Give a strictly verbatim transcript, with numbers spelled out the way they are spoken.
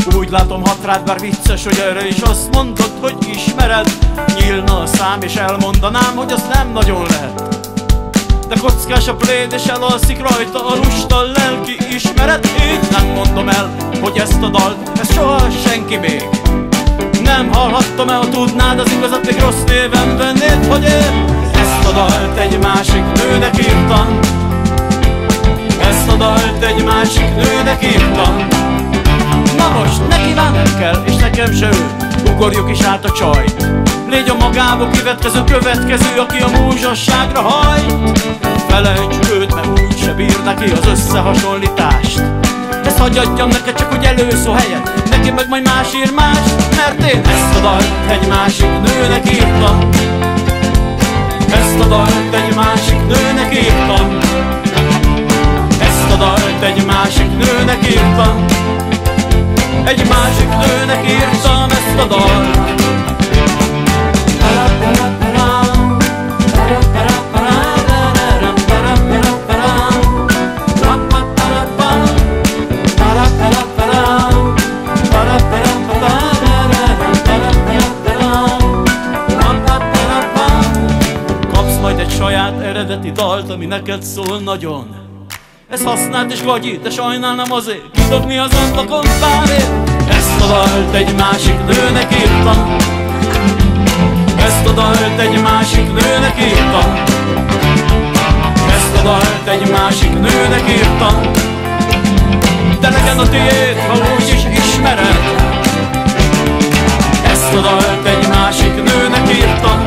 Úgy látom, hat rád, bár vicces, hogy erre is azt mondod, hogy ismered. Nyílna a szám és elmondanám, hogy az nem nagyon lehet. De kockás a pléd és elalszik rajta a lusta lelki ismeret. Én nem mondom el, hogy ezt a dalt, ezt soha senki még nem hallhattam el. Ha tudnád az igazat, még rossz néven vennéd, hogy én ezt a dalt egy másik nőnek írtam. Ezt a dalt egy másik nőnek írtam. Na most neki már nem kell, és nekem se ő. Ugorjuk is át a csajt. Légy a magába kivetkező következő, aki a múzsasságra hajt. Felejtsük őt, mert úgyse bír neki az összehasonlítást. Ezt hagyjadjam neked csak, hogy előszó helyet, neki meg majd más ír más. Mert én ezt a dalt egy másik nőnek írtam. Ezt a dalt egy másik nőnek írtam. Ezt a dalt egy másik nőnek írtam. Egy másik nőnek írtam ezt a dalt. Kapsz majd egy saját eredeti dalt, ami neked szól nagyon. Ezt használd és gagyi, de sajnálnám azért kidobni az ablakon párért. Ezt a dalt egy másik nőnek írtam. Ezt a dalt egy másik nőnek írtam. Ezt a dalt egy másik nőnek írtam. De legyen a tiéd, ha úgyis ismered. Ezt a dalt egy másik nőnek írtam.